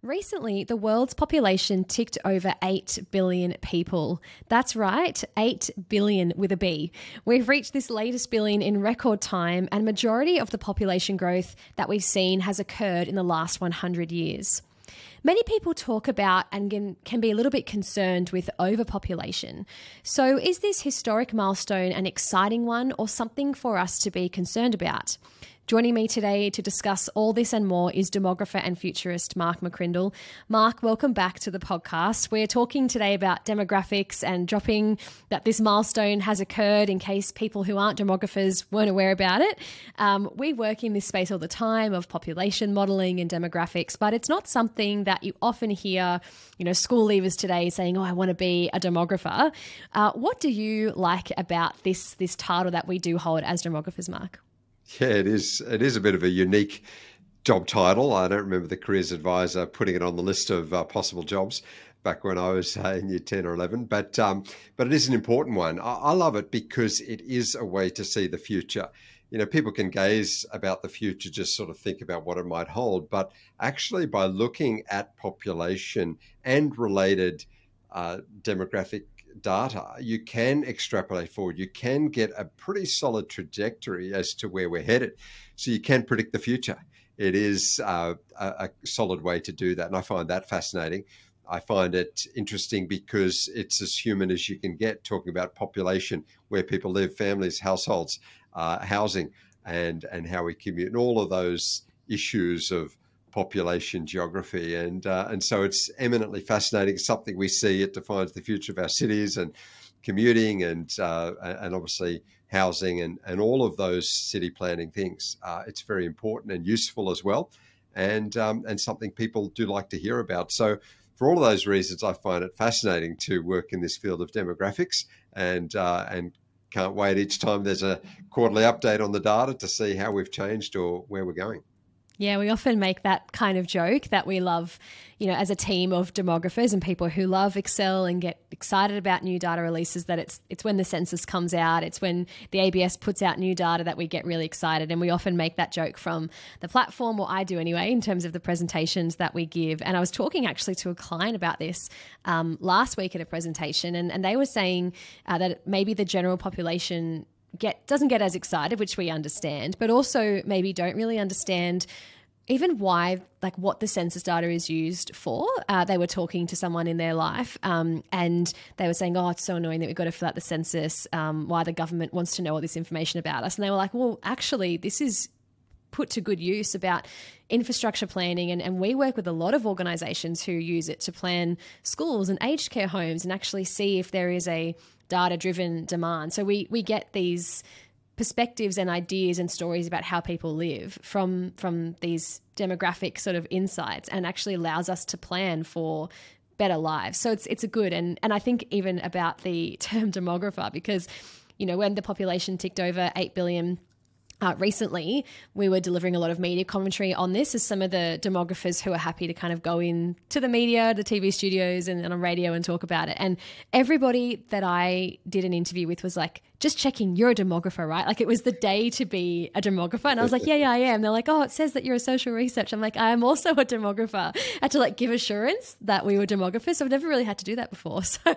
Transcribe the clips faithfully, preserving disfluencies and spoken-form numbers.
Recently, the world's population ticked over eight billion people. That's right, eight billion with a B. We've reached this latest billion in record time, and majority of the population growth that we've seen has occurred in the last one hundred years. Many people talk about and can, can be a little bit concerned with overpopulation. So is this historic milestone an exciting one or something for us to be concerned about? Joining me today to discuss all this and more is demographer and futurist Mark McCrindle. Mark, welcome back to the podcast. We're talking today about demographics and dropping that this milestone has occurred in case people who aren't demographers weren't aware about it. Um, we work in this space all the time of population modelling and demographics, but it's not something that you often hear, you know, school leavers today saying, oh, I want to be a demographer. Uh, what do you like about this, this title that we do hold as demographers, Mark? Yeah, it is. It is a bit of a unique job title. I don't remember the careers advisor putting it on the list of uh, possible jobs back when I was uh, in year ten or eleven, but um, but it is an important one. I, I love it because it is a way to see the future. You know, people can gaze about the future, just sort of think about what it might hold, but actually by looking at population and related uh, demographic data, you can extrapolate forward. You can get a pretty solid trajectory as to where we're headed. So you can predict the future. It is uh, a, a solid way to do that. And I find that fascinating. I find it interesting because it's as human as you can get, talking about population, where people live, families, households, uh, housing, and, and how we commute, and all of those issues of population geography. And uh, and so it's eminently fascinating. It's something we see. It defines the future of our cities and commuting and uh, and obviously housing and, and all of those city planning things. Uh, it's very important and useful as well, and um, and something people do like to hear about. So for all of those reasons, I find it fascinating to work in this field of demographics, and uh, and can't wait each time there's a quarterly update on the data to see how we've changed or where we're going. Yeah, we often make that kind of joke that we love, you know, as a team of demographers and people who love Excel and get excited about new data releases, that it's it's when the census comes out, it's when the A B S puts out new data that we get really excited. And we often make that joke from the platform, or I do anyway, in terms of the presentations that we give. And I was talking actually to a client about this um, last week at a presentation, and, and they were saying uh, that maybe the general population get doesn't get as excited, which we understand, but also maybe don't really understand even why, like what the census data is used for. Uh, they were talking to someone in their life um, and they were saying, oh, it's so annoying that we've got to fill out the census, um, why the government wants to know all this information about us. And they were like, well, actually, this is put to good use about infrastructure planning. And, and we work with a lot of organisations who use it to plan schools and aged care homes and actually see if there is a data-driven demand. So we we get these perspectives and ideas and stories about how people live from from these demographic sort of insights, and actually allows us to plan for better lives. So it's it's a good, and and I think even about the term demographer, because, you know, when the population ticked over eight billion Uh, recently, we were delivering a lot of media commentary on this as some of the demographers who are happy to kind of go in to the media, the T V studios and, and on radio and talk about it. And everybody that I did an interview with was like, just checking, you're a demographer, right? Like it was the day to be a demographer. And I was like, yeah, yeah, I am. They're like, oh, it says that you're a social researcher. I'm like, I am also a demographer. I had to like give assurance that we were demographers. So I've never really had to do that before. So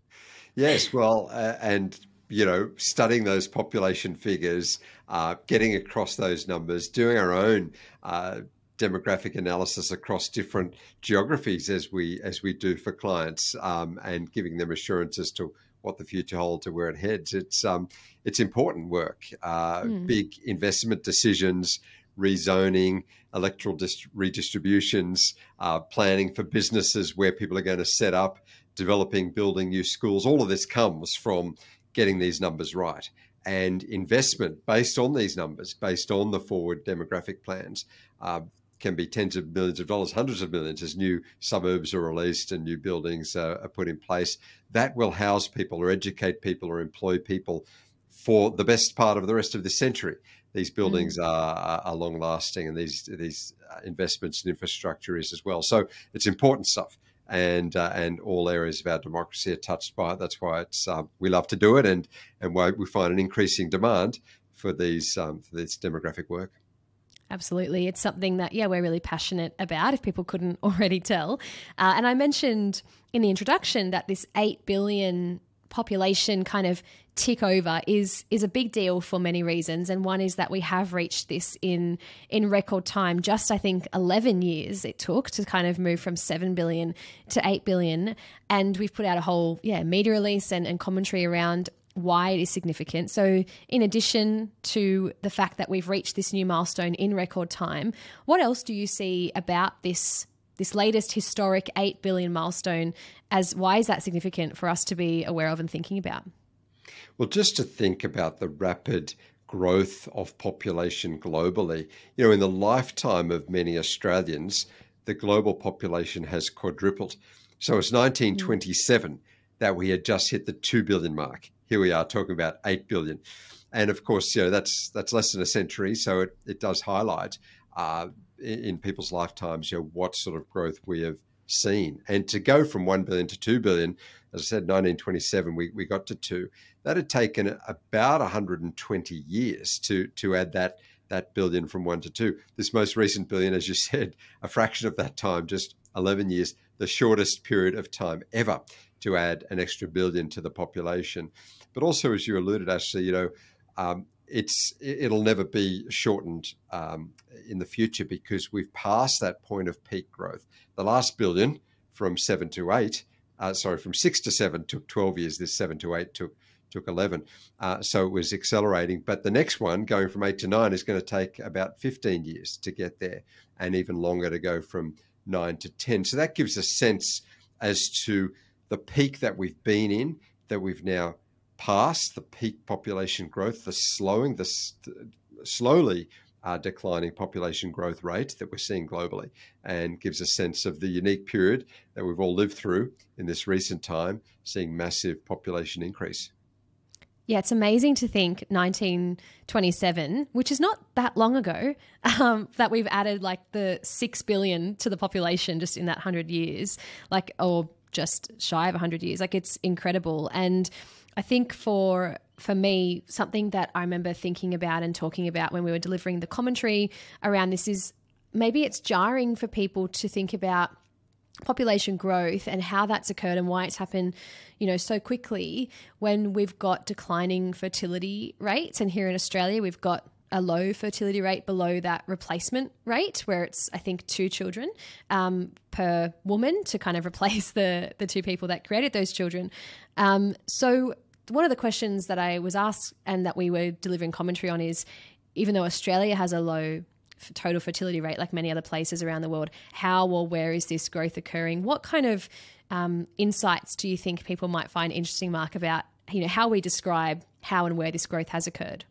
yes, well, uh, and you know, studying those population figures, uh, getting across those numbers, doing our own uh, demographic analysis across different geographies as we as we do for clients, um, and giving them assurance as to what the future holds or where it heads. It's um, it's important work. Uh, mm. Big investment decisions, rezoning, electoral dist- redistributions, uh, planning for businesses where people are going to set up, developing, building new schools. All of this comes from getting these numbers right, and investment based on these numbers, based on the forward demographic plans, uh, can be tens of millions of dollars, hundreds of millions as new suburbs are released and new buildings uh, are put in place. That will house people or educate people or employ people for the best part of the rest of this century. These buildings mm. are, are long lasting, and these, these investments in infrastructure is as well. So it's important stuff. And uh, and all areas of our democracy are touched by it. That's why it's um, we love to do it, and and why we find an increasing demand for these um, for this demographic work. Absolutely. It's something that, yeah, we're really passionate about, if people couldn't already tell. Uh, and I mentioned in the introduction that this eight billion population kind of tick over is is a big deal for many reasons. And one is that we have reached this in in record time. Just, I think, eleven years it took to kind of move from seven billion to eight billion. And we've put out a whole, yeah, media release and, and commentary around why it is significant. So in addition to the fact that we've reached this new milestone in record time, what else do you see about this this latest historic eight billion milestone? As why is that significant for us to be aware of and thinking about? Well, just to think about the rapid growth of population globally, you know, in the lifetime of many Australians, the global population has quadrupled. So it's nineteen twenty-seven mm. that we had just hit the two billion mark. Here we are talking about eight billion. And of course, you know, that's that's less than a century. So it, it does highlight uh, in, in people's lifetimes, you know, what sort of growth we have seen. And to go from one billion to two billion, as I said, nineteen twenty-seven, we, we got to two. That had taken about one hundred twenty years to, to add that, that billion from one to two. This most recent billion, as you said, a fraction of that time, just eleven years, the shortest period of time ever to add an extra billion to the population. But also, as you alluded, Ashley, you know, um, it's it'll never be shortened um, in the future because we've passed that point of peak growth. The last billion from seven to eight, uh, sorry, from six to seven took twelve years. This seven to eight took took eleven. Uh, so it was accelerating. But the next one, going from eight to nine, is going to take about fifteen years to get there, and even longer to go from nine to ten. So that gives a sense as to the peak that we've been in, that we've now passed, the peak population growth, the slowing, the st- slowly uh, declining population growth rate that we're seeing globally, and gives a sense of the unique period that we've all lived through in this recent time, seeing massive population increase. Yeah, it's amazing to think nineteen twenty-seven, which is not that long ago, um, that we've added like the six billion to the population just in that one hundred years, like, or just shy of one hundred years. Like, it's incredible. And I think for for me, something that I remember thinking about and talking about when we were delivering the commentary around this is maybe it's jarring for people to think about population growth and how that's occurred and why it's happened, you know, so quickly when we've got declining fertility rates. And here in Australia, we've got a low fertility rate below that replacement rate, where it's, I think, two children um, per woman to kind of replace the the two people that created those children. Um, so one of the questions that I was asked and that we were delivering commentary on is, even though Australia has a low total fertility rate like many other places around the world, how or where is this growth occurring? What kind of um, insights do you think people might find interesting, Mark, about, you know, how we describe how and where this growth has occurred?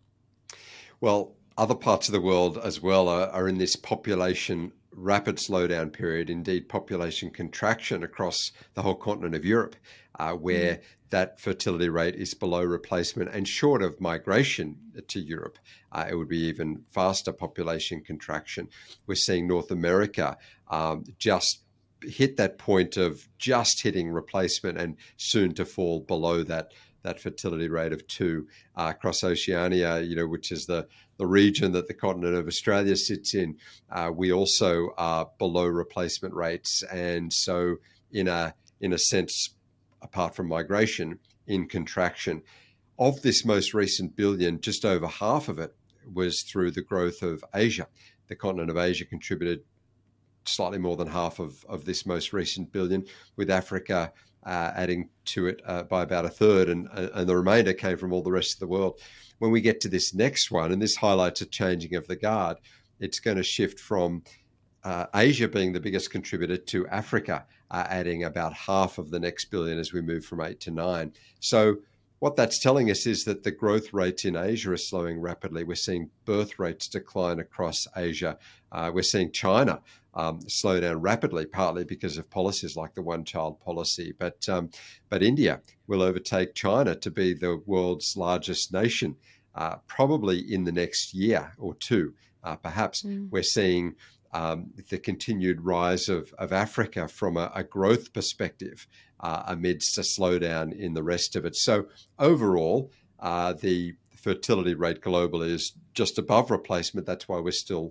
Well, other parts of the world as well are, are in this population rapid slowdown period, indeed population contraction across the whole continent of Europe, uh, where mm. that fertility rate is below replacement, and short of migration to Europe, uh, it would be even faster population contraction. We're seeing North America um, just hit that point of just hitting replacement and soon to fall below that that fertility rate of two. Uh, across Oceania, you know, which is the, the region that the continent of Australia sits in, uh, we also are below replacement rates. And so in a, in a sense, apart from migration, in contraction. Of this most recent billion, just over half of it was through the growth of Asia. The continent of Asia contributed slightly more than half of, of this most recent billion, with Africa uh, adding to it uh, by about a third, and, and the remainder came from all the rest of the world. When we get to this next one, and this highlights a changing of the guard, it's going to shift from uh, Asia being the biggest contributor to Africa, uh, adding about half of the next billion as we move from eight to nine. So what that's telling us is that the growth rates in Asia are slowing rapidly. We're seeing birth rates decline across Asia. Uh, we're seeing China um, slow down rapidly, partly because of policies like the one-child policy. But um, but India will overtake China to be the world's largest nation, uh, probably in the next year or two, uh, perhaps. Mm. We're seeing um, the continued rise of, of Africa from a, a growth perspective, Uh, amidst a slowdown in the rest of it. So overall, uh, the fertility rate globally is just above replacement. That's why we're still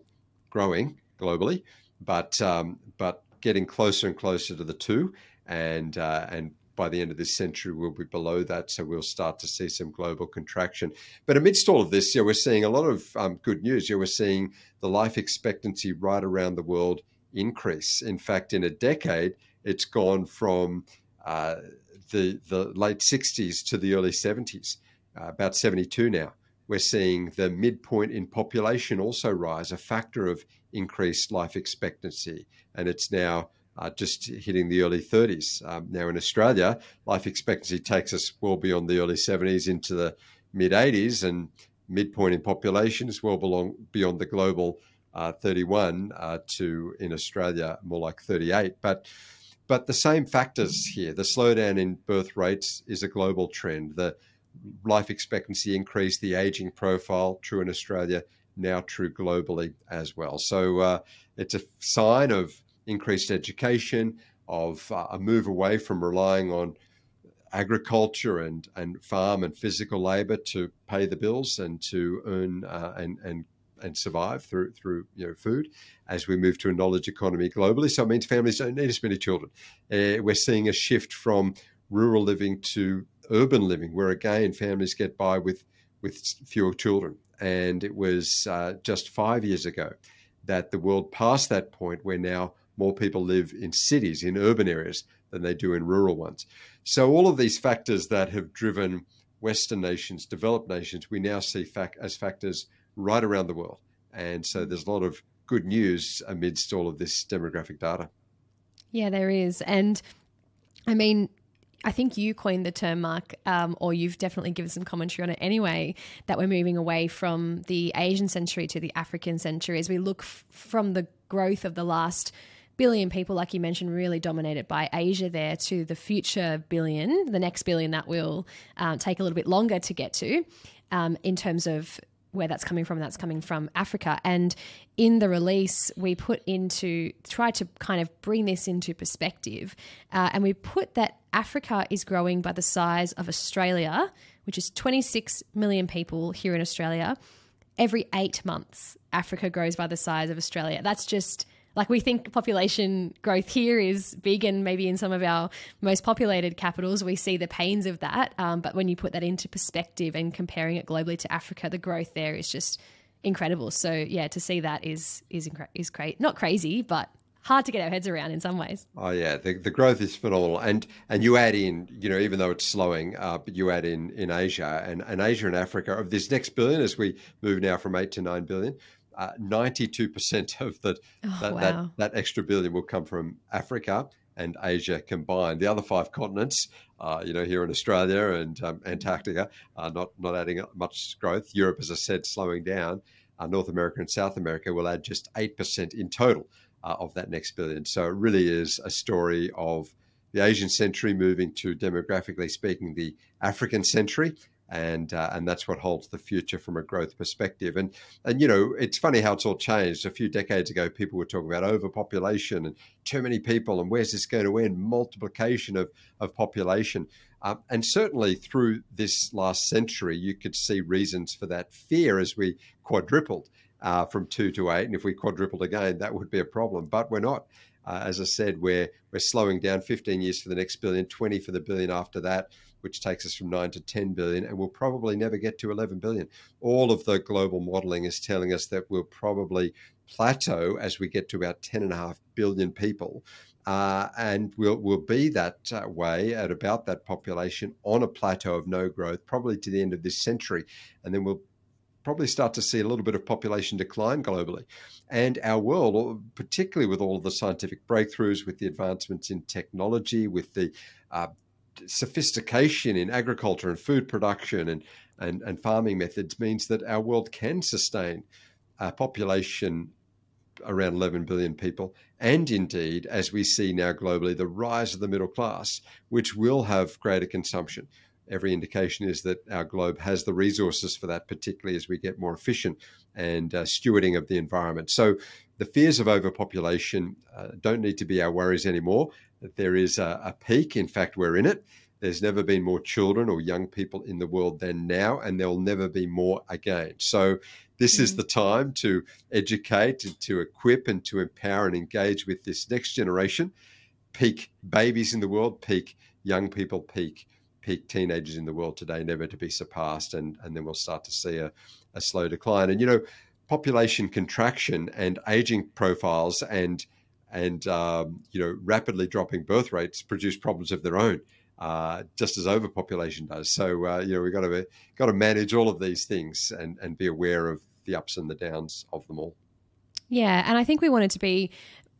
growing globally, but um, but getting closer and closer to the two, and uh, and by the end of this century, we'll be below that. So we'll start to see some global contraction. But amidst all of this, you know, we're seeing a lot of um, good news. You know, we're seeing the life expectancy right around the world increase. In fact, in a decade, it's gone from uh, the the late sixties to the early seventies, uh, about seventy-two now. We're seeing the midpoint in population also rise, a factor of increased life expectancy, and it's now uh, just hitting the early thirties. Um, now in Australia, life expectancy takes us well beyond the early seventies into the mid eighties, and midpoint in population is well belong, beyond the global uh, thirty-one uh, to, in Australia, more like thirty-eight. But But the same factors here. The slowdown in birth rates is a global trend. The life expectancy increase, the aging profile, true in Australia, now true globally as well. So uh, it's a sign of increased education, of uh, a move away from relying on agriculture and, and farm and physical labor to pay the bills and to earn uh, and, and and survive through through you know food, as we move to a knowledge economy globally. So it means families don't need as many children. Uh, we're seeing a shift from rural living to urban living, where again families get by with with fewer children. And it was uh, just five years ago that the world passed that point where now more people live in cities, in urban areas, than they do in rural ones. So all of these factors that have driven Western nations, developed nations, we now see fac- as factors right around the world. And so there's a lot of good news amidst all of this demographic data. Yeah, there is. And I mean, I think you coined the term, Mark, um, or you've definitely given some commentary on it anyway, that we're moving away from the Asian century to the African century as we look f- from the growth of the last billion people, like you mentioned, really dominated by Asia there, to the future billion, the next billion that will um, take a little bit longer to get to um, in terms of where that's coming from. That's coming from Africa. And in the release, we put into, try to kind of bring this into perspective. Uh, and we put that Africa is growing by the size of Australia, which is twenty-six million people here in Australia. Every eight months, Africa grows by the size of Australia. That's just, like, we think population growth here is big, and maybe in some of our most populated capitals, we see the pains of that. Um, but when you put that into perspective and comparing it globally to Africa, the growth there is just incredible. So yeah, to see that is is incre- is great. Not crazy, but hard to get our heads around in some ways. Oh yeah, the, the growth is phenomenal, and and you add in, you know, even though it's slowing, uh, but you add in in Asia and, and Asia and Africa of this next billion, as we move now from eight to nine billion. Uh, ninety-two percent of the, Oh, that, wow. that, that extra billion will come from Africa and Asia combined. The other five continents, uh, you know, here in Australia and um, Antarctica, are not, not adding much growth. Europe, as I said, slowing down. Uh, North America and South America will add just eight percent in total uh, of that next billion. So it really is a story of the Asian century moving to, demographically speaking, the African century. And uh, and that's what holds the future from a growth perspective. And, and you know, it's funny how it's all changed. A few decades ago, people were talking about overpopulation and too many people, and where's this going to end? Multiplication of, of population. Um, and certainly through this last century, you could see reasons for that fear as we quadrupled uh, from two to eight. And if we quadrupled again, that would be a problem. But we're not. Uh, as I said, we're, we're slowing down fifteen years for the next billion, twenty for the billion after that, which takes us from nine to ten billion, and we'll probably never get to eleven billion. All of the global modeling is telling us that we'll probably plateau as we get to about ten and a half billion people. Uh, and we'll, we'll be that uh, way at about that population on a plateau of no growth, probably to the end of this century. And then we'll probably start to see a little bit of population decline globally. And our world, particularly with all of the scientific breakthroughs, with the advancements in technology, with the uh, sophistication in agriculture and food production and, and, and farming methods, means that our world can sustain a population around eleven billion people. And indeed, as we see now globally, the rise of the middle class, which will have greater consumption. Every indication is that our globe has the resources for that, particularly as we get more efficient and uh, stewarding of the environment. So the fears of overpopulation uh, don't need to be our worries anymore. That there is a, a peak. In fact, we're in it. There's never been more children or young people in the world than now, and there will never be more again. So this mm. is the time to educate, to, to equip and to empower and engage with this next generation. Peak babies in the world, peak young people, peak peak teenagers in the world today, never to be surpassed. And, and then we'll start to see a, a slow decline. And, you know, population contraction and aging profiles and, and um, you know, rapidly dropping birth rates produce problems of their own, uh, just as overpopulation does. So, uh, you know, we've got to, got to manage all of these things and, and be aware of the ups and the downs of them all. Yeah. And I think we wanted to be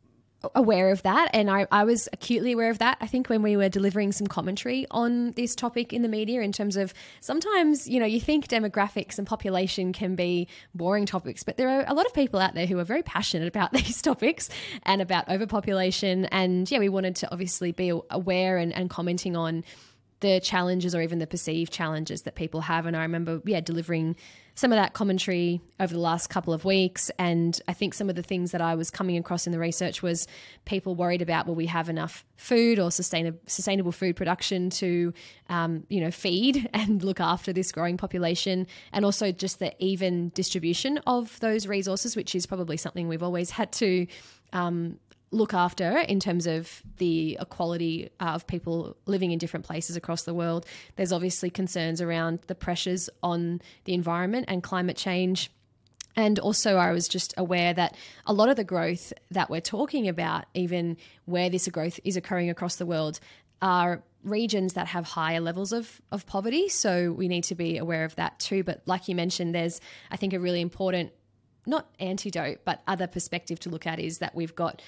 aware of that, and I, I was acutely aware of that. I think when we were delivering some commentary on this topic in the media, in terms of sometimes, you know, you think demographics and population can be boring topics, but there are a lot of people out there who are very passionate about these topics and about overpopulation. And yeah, we wanted to obviously be aware and, and commenting on the challenges or even the perceived challenges that people have. And I remember, yeah, delivering some of that commentary over the last couple of weeks. And I think some of the things that I was coming across in the research was people worried about, will we have enough food or sustainable sustainable food production to, um, you know, feed and look after this growing population, and also just the even distribution of those resources, which is probably something we've always had to um, look after in terms of the equality of people living in different places across the world. There's obviously concerns around the pressures on the environment and climate change. And also I was just aware that a lot of the growth that we're talking about, even where this growth is occurring across the world, are regions that have higher levels of, of poverty. So we need to be aware of that too. But like you mentioned, there's, I think, a really important, not antidote, but other perspective to look at is that we've got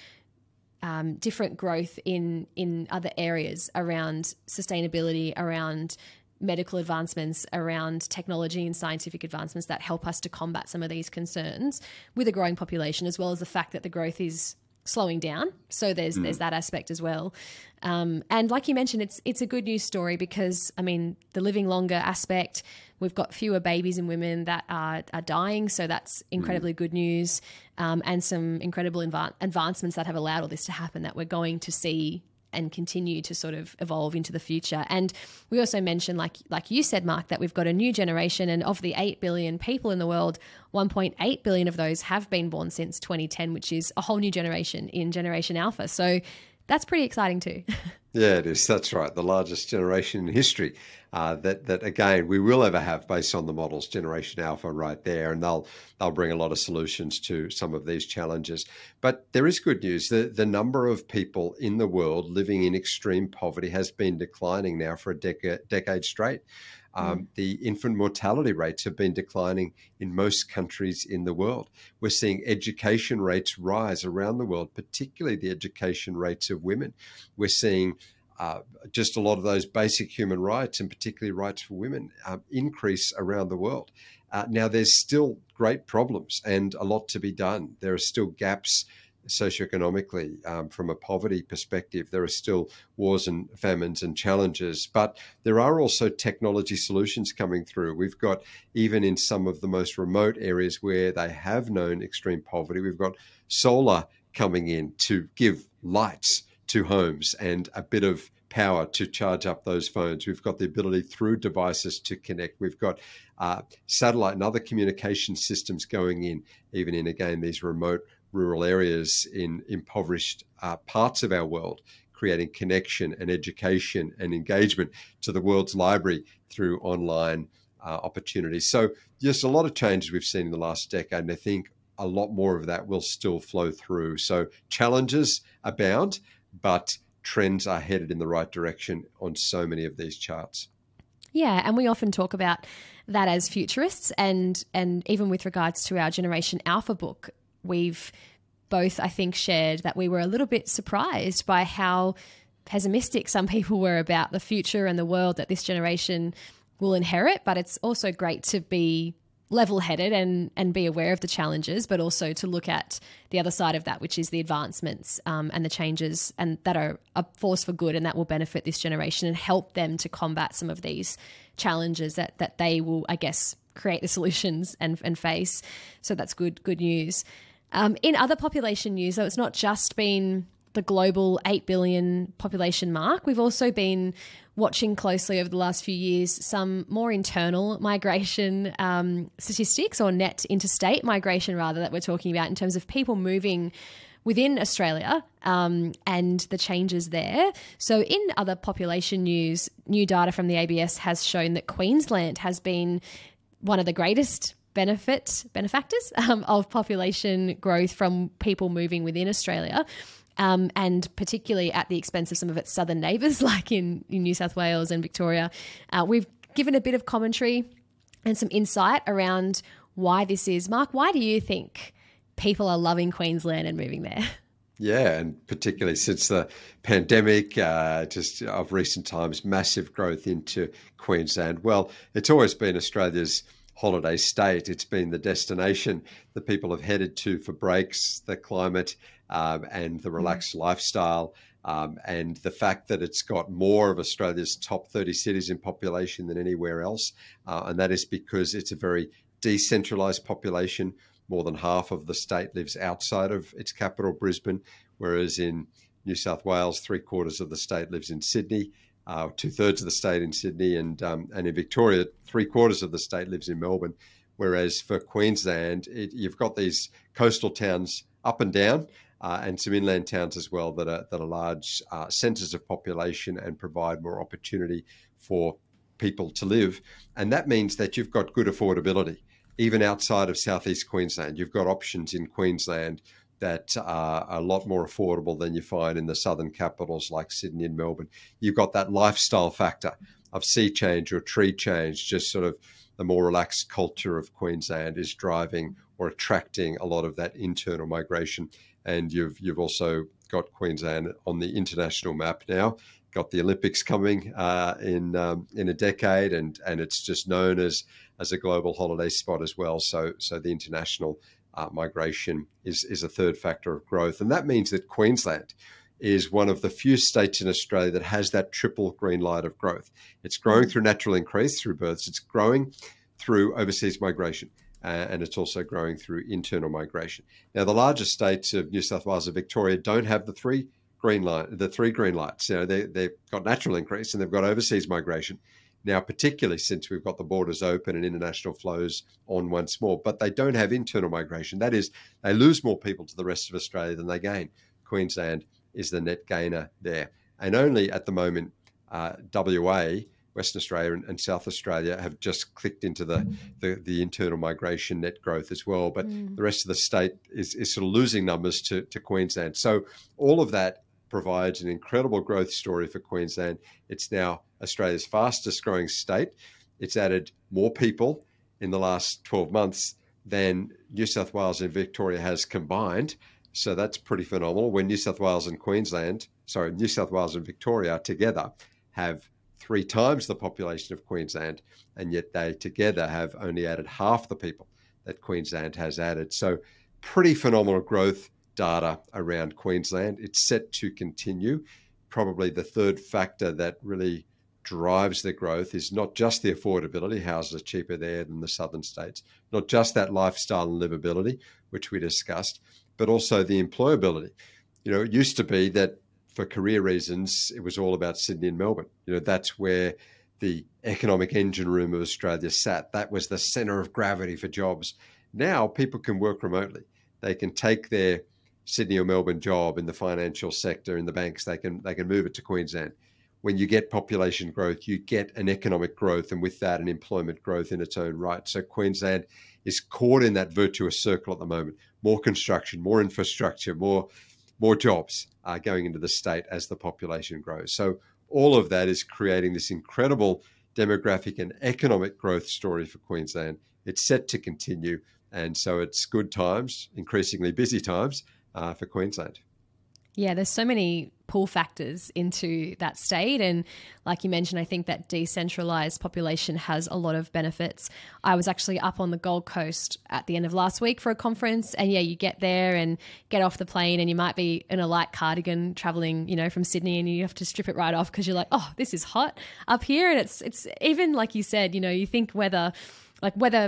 Um, different growth in in other areas around sustainability, around medical advancements, around technology and scientific advancements that help us to combat some of these concerns with a growing population, as well as the fact that the growth is slowing down. So there's mm. there's that aspect as well. Um, and like you mentioned, it's it's a good news story because, I mean, the living longer aspect, we've got fewer babies and women that are, are dying. So that's incredibly mm. good news, um, and some incredible inv- advancements that have allowed all this to happen that we're going to see and continue to sort of evolve into the future. And we also mentioned, like like you said, Mark, that we've got a new generation, and of the eight billion people in the world, one point eight billion of those have been born since twenty ten, which is a whole new generation in Generation Alpha. So that's pretty exciting too. Yeah, it is. That's right. The largest generation in history uh, that, that again, we will ever have based on the models, Generation Alpha right there. And they'll they'll bring a lot of solutions to some of these challenges. But there is good news. The, the number of people in the world living in extreme poverty has been declining now for a decade, decade straight. Um, mm. The infant mortality rates have been declining in most countries in the world. We're seeing education rates rise around the world, particularly the education rates of women. We're seeing uh, just a lot of those basic human rights, and particularly rights for women, um, increase around the world. Uh, now, there's still great problems and a lot to be done. There are still gaps socioeconomically, um, from a poverty perspective. There are still wars and famines and challenges, but there are also technology solutions coming through. We've got, even in some of the most remote areas where they have known extreme poverty, we've got solar coming in to give lights to homes and a bit of power to charge up those phones. We've got the ability through devices to connect. We've got uh, satellite and other communication systems going in, even in, again, these remote rural areas in impoverished uh, parts of our world, creating connection and education and engagement to the world's library through online uh, opportunities. So just a lot of changes we've seen in the last decade, and I think a lot more of that will still flow through. So challenges abound, but trends are headed in the right direction on so many of these charts. Yeah, and we often talk about that as futurists, and and even with regards to our Generation Alpha book, we've both, I think, shared that we were a little bit surprised by how pessimistic some people were about the future and the world that this generation will inherit. But it's also great to be level-headed and, and be aware of the challenges, but also to look at the other side of that, which is the advancements um, and the changes, and that are a force for good, and that will benefit this generation and help them to combat some of these challenges that that they will, I guess, create the solutions and, and face. So that's good, good news. Um, in other population news, though, it's not just been the global eight billion population mark. We've also been watching closely over the last few years some more internal migration um, statistics, or net interstate migration rather, that we're talking about in terms of people moving within Australia um, and the changes there. So in other population news, new data from the A B S has shown that Queensland has been one of the greatest benefit benefactors um, of population growth from people moving within Australia. Um, and particularly at the expense of some of its southern neighbours, like in, in New South Wales and Victoria. Uh, we've given a bit of commentary and some insight around why this is. Mark, why do you think people are loving Queensland and moving there? Yeah, and particularly since the pandemic, uh, just of recent times, massive growth into Queensland. Well, it's always been Australia's holiday state. It's been the destination that people have headed to for breaks, the climate, um, and the relaxed mm. lifestyle, um, and the fact that it's got more of Australia's top thirty cities in population than anywhere else. Uh, and that is because it's a very decentralised population. More than half of the state lives outside of its capital, Brisbane, whereas in New South Wales, three quarters of the state lives in Sydney. Uh, two thirds of the state in Sydney, and um, and in Victoria, three quarters of the state lives in Melbourne. Whereas for Queensland, it, you've got these coastal towns up and down, uh, and some inland towns as well that are that are large uh, centres of population and provide more opportunity for people to live. And that means that you've got good affordability, even outside of southeast Queensland. You've got options in Queensland that are a lot more affordable than you find in the southern capitals like Sydney and Melbourne. You've got that lifestyle factor of sea change or tree change, just sort of the more relaxed culture of Queensland is driving or attracting a lot of that internal migration. And you've you've also got Queensland on the international map now. Got the Olympics coming uh, in um, in a decade, and and it's just known as as a global holiday spot as well. So so the international uh, migration is is a third factor of growth, and that means that Queensland is one of the few states in Australia that has that triple green light of growth. It's growing through natural increase through births. It's growing through overseas migration. Uh, and it's also growing through internal migration. Now, the largest states of New South Wales and Victoria don't have the three green light, the three green lights. You know, they, they've got natural increase and they've got overseas migration. Now, particularly since we've got the borders open and international flows on once more, but they don't have internal migration. That is, they lose more people to the rest of Australia than they gain. Queensland is the net gainer there. And only at the moment, uh, W A, Western Australia and, and South Australia have just clicked into the, the, the internal migration net growth as well. But mm. the rest of the state is, is sort of losing numbers to, to Queensland. So all of that provides an incredible growth story for Queensland. It's now Australia's fastest growing state. It's added more people in the last twelve months than New South Wales and Victoria has combined. So that's pretty phenomenal. When New South Wales and Queensland, sorry, New South Wales and Victoria together have three times the population of Queensland, and yet they together have only added half the people that Queensland has added. So pretty phenomenal growth data around Queensland. It's set to continue. Probably the third factor that really drives the growth is not just the affordability, houses are cheaper there than the southern states, not just that lifestyle and livability, which we discussed, but also the employability. You know, it used to be that for career reasons, it was all about Sydney and Melbourne. You know, that's where the economic engine room of Australia sat. That was the center of gravity for jobs. Now people can work remotely. They can take their Sydney or Melbourne job in the financial sector, in the banks, they can they can move it to Queensland. When you get population growth, you get an economic growth, and with that, an employment growth in its own right. So Queensland is caught in that virtuous circle at the moment. More construction, more infrastructure, more more jobs are going into the state as the population grows. So all of that is creating this incredible demographic and economic growth story for Queensland. It's set to continue. And so it's good times, increasingly busy times uh, for Queensland. Yeah, there's so many pull factors into that state. And like you mentioned, I think that decentralised population has a lot of benefits. I was actually up on the Gold Coast at the end of last week for a conference. And yeah, you get there and get off the plane and you might be in a light cardigan travelling, you know, from Sydney, and you have to strip it right off because you're like, oh, this is hot up here. And it's, it's even like you said, you know, you think whether, like whether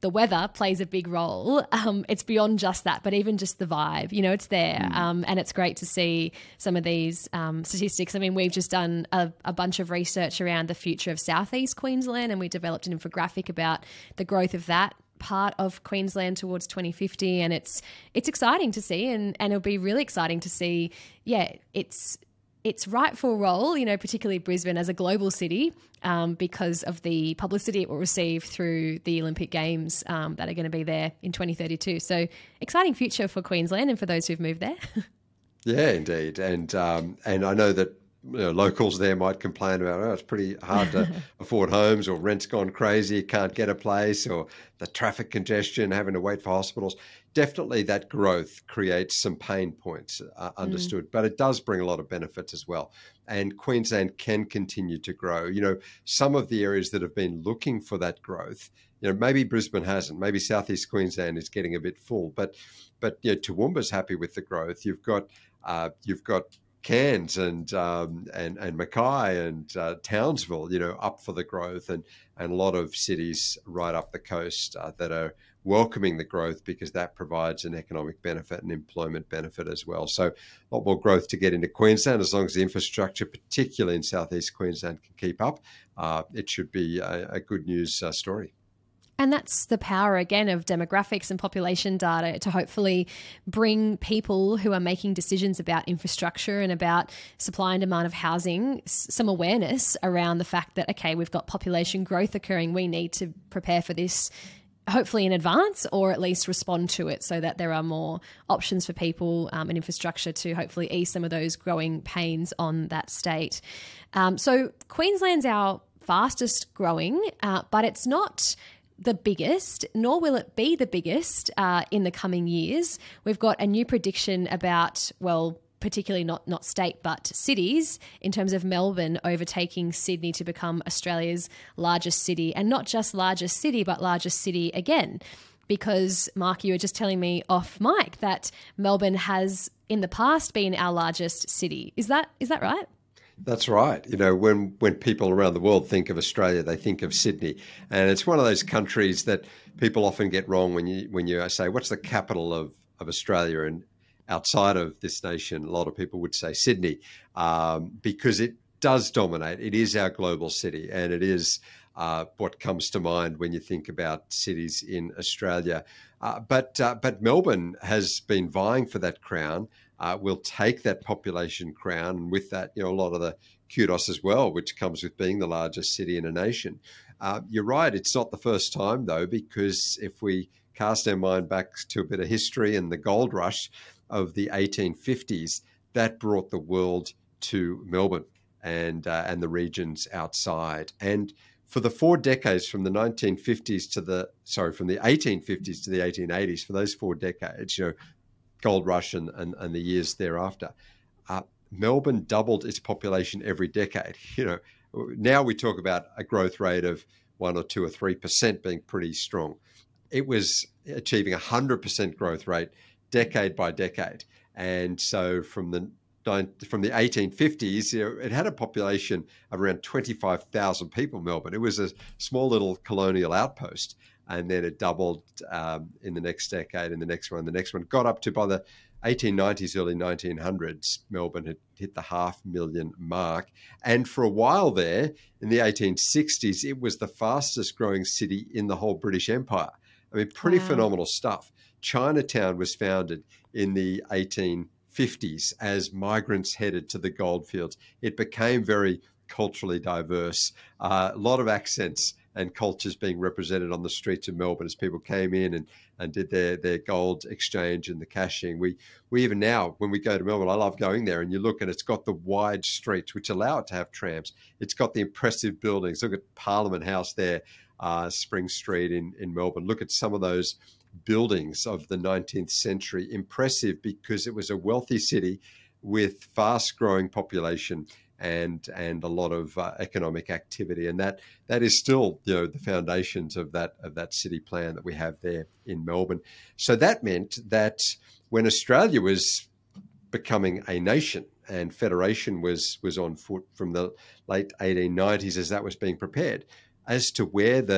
the weather plays a big role. Um, it's beyond just that, but even just the vibe, you know, it's there. Mm. Um, and it's great to see some of these um, statistics. I mean, we've just done a, a bunch of research around the future of Southeast Queensland, and we developed an infographic about the growth of that part of Queensland towards twenty fifty. And it's it's exciting to see, and, and it'll be really exciting to see, yeah, it's its rightful role, you know, particularly Brisbane as a global city, um, because of the publicity it will receive through the Olympic Games um, that are going to be there in twenty thirty-two. So exciting future for Queensland and for those who've moved there. Yeah, indeed. And um, and I know that you know, locals there might complain about, oh, it's pretty hard to afford homes, or rent's gone crazy, you can't get a place, or the traffic congestion, having to wait for hospitals. Definitely that growth creates some pain points, uh, understood, mm. but it does bring a lot of benefits as well. And Queensland can continue to grow. You know, some of the areas that have been looking for that growth, you know, maybe Brisbane hasn't, maybe Southeast Queensland is getting a bit full, but, but you know, Toowoomba's happy with the growth. You've got, uh, you've got Cairns and um, and and Mackay and uh, Townsville, you know, up for the growth, and and a lot of cities right up the coast uh, that are welcoming the growth because that provides an economic benefit and employment benefit as well. So a lot more growth to get into Queensland, as long as the infrastructure, particularly in Southeast Queensland, can keep up. Uh, it should be a, a good news uh, story. And that's the power, again, of demographics and population data to hopefully bring people who are making decisions about infrastructure and about supply and demand of housing some awareness around the fact that, okay, we've got population growth occurring. We need to prepare for this, hopefully in advance, or at least respond to it so that there are more options for people um, and infrastructure to hopefully ease some of those growing pains on that state. Um, so Queensland's our fastest growing, uh, but it's not the biggest, nor will it be the biggest uh, in the coming years. We've got a new prediction about, well, particularly not, not state, but cities, in terms of Melbourne overtaking Sydney to become Australia's largest city, and not just largest city, but largest city again. Because, Mark, you were just telling me off mic that Melbourne has in the past been our largest city. Is that is that right? That's right. You know, when, when people around the world think of Australia, they think of Sydney. And it's one of those countries that people often get wrong when you when you say, what's the capital of, of Australia? And outside of this nation, a lot of people would say Sydney, um, because it does dominate. It is our global city, and it is uh, what comes to mind when you think about cities in Australia. Uh, but uh, but Melbourne has been vying for that crown. Uh, will take that population crown, and with that, you know, a lot of the kudos as well, which comes with being the largest city in a nation. Uh, you're right, it's not the first time though, because if we cast our mind back to a bit of history and the gold rush of the eighteen fifties, that brought the world to Melbourne and uh, and the regions outside. And for the four decades from the nineteen fifties to the sorry from the eighteen fifties to the eighteen eighties, for those four decades, you know, gold rush and, and, and the years thereafter, uh, Melbourne doubled its population every decade. You know, now we talk about a growth rate of one or two or three percent being pretty strong. It was achieving a hundred percent growth rate decade by decade, and so from the from the eighteen fifties, you know, it had a population of around twenty-five thousand people. Melbourne, it was a small little colonial outpost. And then it doubled um, in the next decade, and the next one, the next one. Got up to, by the eighteen nineties, early nineteen hundreds, Melbourne had hit the half million mark. And for a while there, in the eighteen sixties, it was the fastest growing city in the whole British Empire. I mean, pretty wow. phenomenal stuff. Chinatown was founded in the eighteen fifties as migrants headed to the goldfields. It became very culturally diverse, uh, a lot of accents and cultures being represented on the streets of Melbourne as people came in and, and did their, their gold exchange and the cashing. We we even now, when we go to Melbourne, I love going there, and you look and it's got the wide streets, which allow it to have trams. It's got the impressive buildings. Look at Parliament House there, uh, Spring Street in, in Melbourne. Look at some of those buildings of the nineteenth century. Impressive because it was a wealthy city with fast-growing population and and a lot of uh, economic activity, and that that is still, you know, the foundations of that of that city plan that we have there in Melbourne. So that meant that when Australia was becoming a nation and federation was was on foot from the late eighteen nineties, as that was being prepared, as to where the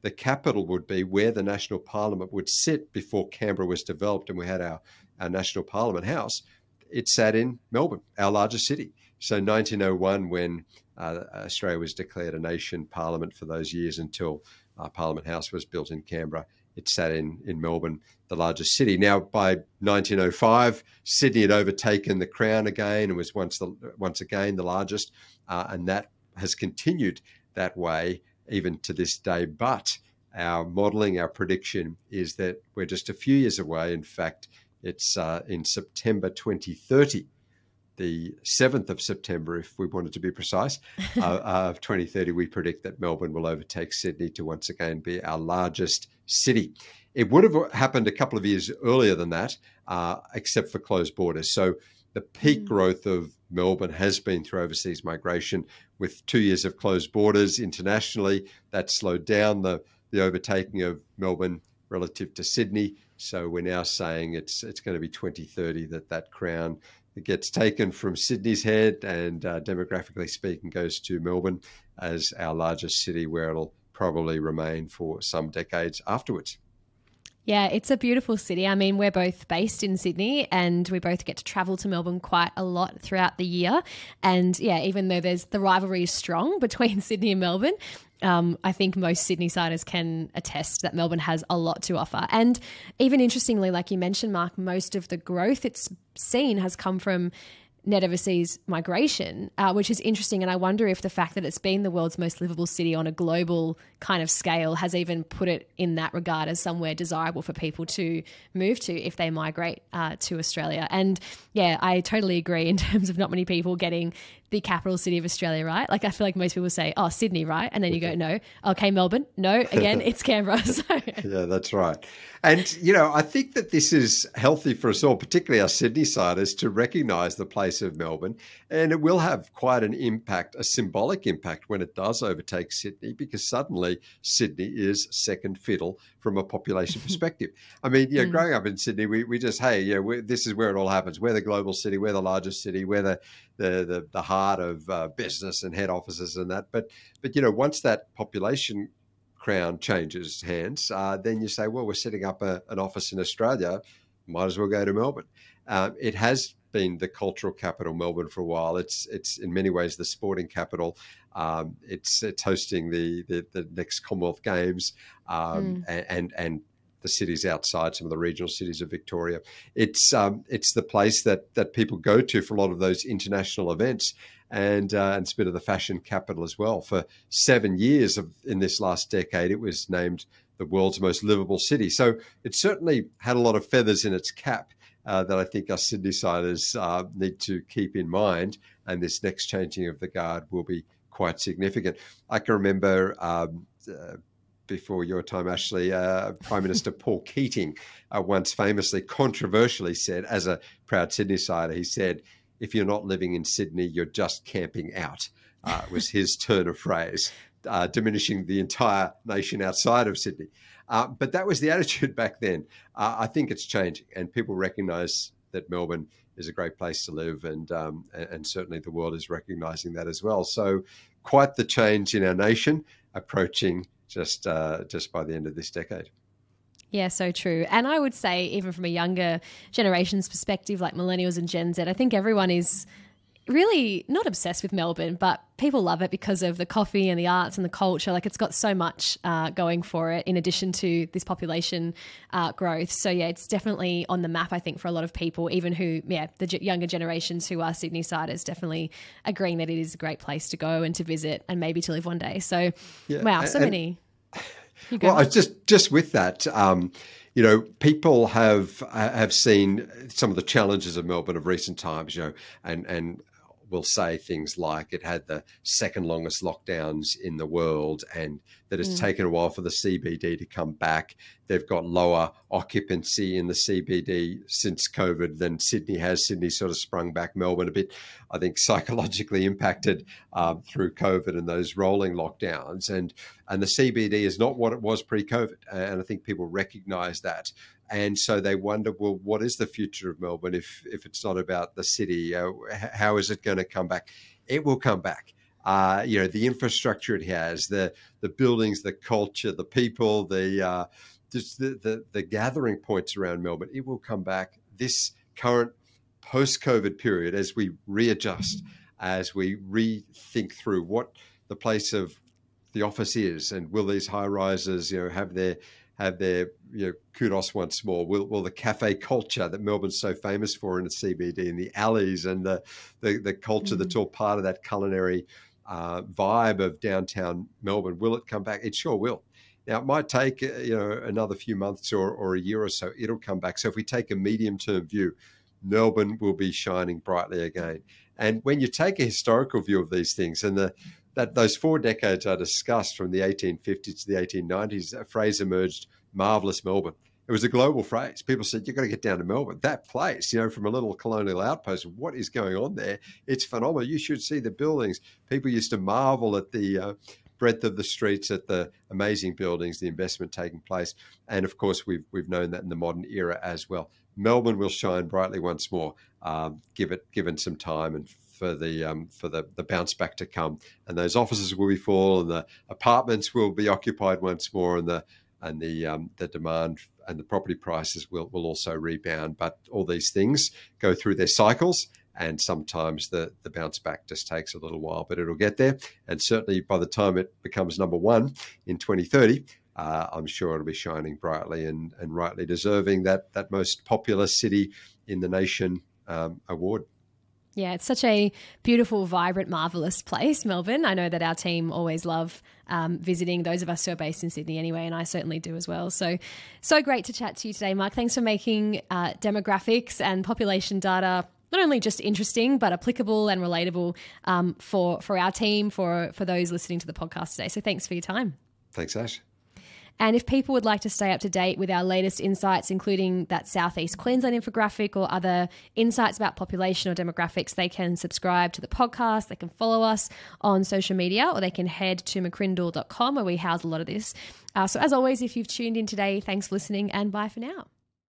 the capital would be, where the National Parliament would sit before Canberra was developed and we had our, our National Parliament House, it sat in Melbourne, our largest city. So nineteen oh one, when uh, Australia was declared a nation parliament for those years until uh, Parliament House was built in Canberra, it sat in, in Melbourne, the largest city. Now, by nineteen oh five, Sydney had overtaken the crown again and was once the, once again the largest, uh, and that has continued that way even to this day. But our modelling, our prediction is that we're just a few years away. In fact, it's uh, in September twenty thirty, the seventh of September, if we wanted to be precise, uh, of twenty thirty, we predict that Melbourne will overtake Sydney to once again be our largest city. It would have happened a couple of years earlier than that, uh, except for closed borders. So the peak mm. growth of Melbourne has been through overseas migration. With two years of closed borders internationally, that slowed down the, the overtaking of Melbourne relative to Sydney. So we're now saying it's it's going to be twenty thirty that that crown gets taken from Sydney's head and uh, demographically speaking goes to Melbourne as our largest city, where it'll probably remain for some decades afterwards. Yeah, it's a beautiful city. I mean, we're both based in Sydney and we both get to travel to Melbourne quite a lot throughout the year. And yeah, even though there's the rivalry is strong between Sydney and Melbourne, um, I think most Sydney-siders can attest that Melbourne has a lot to offer. And even interestingly, like you mentioned, Mark, most of the growth it's seen has come from net overseas migration, uh, which is interesting. And I wonder if the fact that it's been the world's most livable city on a global kind of scale has even put it in that regard as somewhere desirable for people to move to if they migrate uh, to Australia. And yeah, I totally agree in terms of not many people getting the capital city of Australia right. Like I feel like most people say, oh, Sydney, right? And then you go, no. Okay, Melbourne. No, again, it's Canberra. So. Yeah, that's right. And, you know, I think that this is healthy for us all, particularly our Sydney-siders, to recognise the place of Melbourne. And it will have quite an impact, a symbolic impact when it does overtake Sydney, because suddenly Sydney is second fiddle from a population perspective. I mean, yeah, mm. growing up in Sydney, we, we just, hey, yeah, we, this is where it all happens. We're the global city. We're the largest city. We're the the the, the heart of uh, business and head offices and that. But, but you know, once that population crown changes hands, uh, then you say, well, we're setting up a, an office in Australia. Might as well go to Melbourne. Um, it has been the cultural capital, Melbourne, for a while. It's it's in many ways the sporting capital. Um, it's it's hosting the, the the next Commonwealth Games um, mm. and, and and the cities outside, some of the regional cities of Victoria. It's um, it's the place that that people go to for a lot of those international events, and uh, and it's a bit of the fashion capital as well. For seven years of in this last decade, it was named the world's most livable city. So it certainly had a lot of feathers in its cap uh, that I think us Sydney-siders uh, need to keep in mind. And this next changing of the guard will be quite significant. I can remember um, uh, before your time, Ashley, uh, Prime Minister Paul Keating uh, once famously, controversially said, as a proud Sydney-sider, he said, if you're not living in Sydney, you're just camping out, uh, was his turn of phrase. Uh, diminishing the entire nation outside of Sydney. Uh, but that was the attitude back then. Uh, I think it's changing, and people recognise that Melbourne is a great place to live, and, um, and and certainly the world is recognising that as well. So quite the change in our nation approaching just uh, just by the end of this decade. Yeah, so true. And I would say even from a younger generation's perspective, like millennials and Gen Z, I think everyone is really not obsessed with Melbourne, but people love it because of the coffee and the arts and the culture. Like it's got so much uh, going for it in addition to this population uh, growth. So yeah, it's definitely on the map, I think, for a lot of people, even who, yeah, the g- younger generations who are Sydney-siders definitely agreeing that it is a great place to go and to visit and maybe to live one day. So yeah, wow, so and, many. You go well, I just, just with that, um, you know, people have have seen some of the challenges of Melbourne of recent times, you know, and, and will say things like it had the second longest lockdowns in the world and that it's mm. taken a while for the C B D to come back. They've got lower occupancy in the C B D since COVID than Sydney has. Sydney sort of sprung back. Melbourne a bit, I think, psychologically impacted um, through COVID and those rolling lockdowns. And, and the C B D is not what it was pre-COVID. And I think people recognise that. And so they wonder, well, what is the future of Melbourne if if it's not about the city? Uh, how is it going to come back? It will come back. uh, you know, the infrastructure it has, the the buildings, the culture, the people, the uh, just the, the the gathering points around Melbourne. It will come back. This current post-COVID period, as we readjust, as we rethink through what the place of the office is, and will these high rises, you know, have their have their you know kudos once more? Will will the cafe culture that Melbourne's so famous for in the C B D, and the alleys, and the the, the culture mm-hmm. that's all part of that culinary uh, vibe of downtown Melbourne, will it come back? It sure will. Now, it might take you know another few months or, or a year or so. It'll come back. So if we take a medium-term view, Melbourne will be shining brightly again. And when you take a historical view of these things, and the that those four decades I discussed, from the eighteen fifties to the eighteen nineties, a phrase emerged, marvellous Melbourne. It was a global phrase. People said, you've got to get down to Melbourne. That place, you know, from a little colonial outpost, what is going on there? It's phenomenal. You should see the buildings. People used to marvel at the uh, breadth of the streets, at the amazing buildings, the investment taking place. And of course, we've we've known that in the modern era as well. Melbourne will shine brightly once more, um, give it given some time and for the um, for the, the bounce back to come. And those offices will be full, and the apartments will be occupied once more, and the and the um, the demand and the property prices will, will also rebound. But all these things go through their cycles, and sometimes the, the bounce back just takes a little while, but it'll get there. And certainly by the time it becomes number one in twenty thirty, uh, I'm sure it'll be shining brightly and, and rightly deserving that, that most popular city in the nation um, award. Yeah, it's such a beautiful, vibrant, marvellous place, Melbourne. I know that our team always love um, visiting, those of us who are based in Sydney anyway, and I certainly do as well. So, so great to chat to you today, Mark. Thanks for making uh, demographics and population data not only just interesting, but applicable and relatable um, for, for our team, for, for those listening to the podcast today. So thanks for your time. Thanks, Ash. And if people would like to stay up to date with our latest insights, including that Southeast Queensland infographic or other insights about population or demographics, they can subscribe to the podcast, they can follow us on social media, or they can head to mccrindle dot com where we house a lot of this. Uh, so as always, if you've tuned in today, thanks for listening, and bye for now.